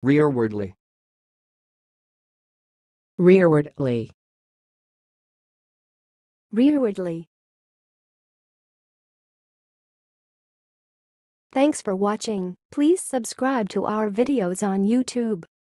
rearwardly, rearwardly, rearwardly. Thanks for watching. Please subscribe to our videos on YouTube.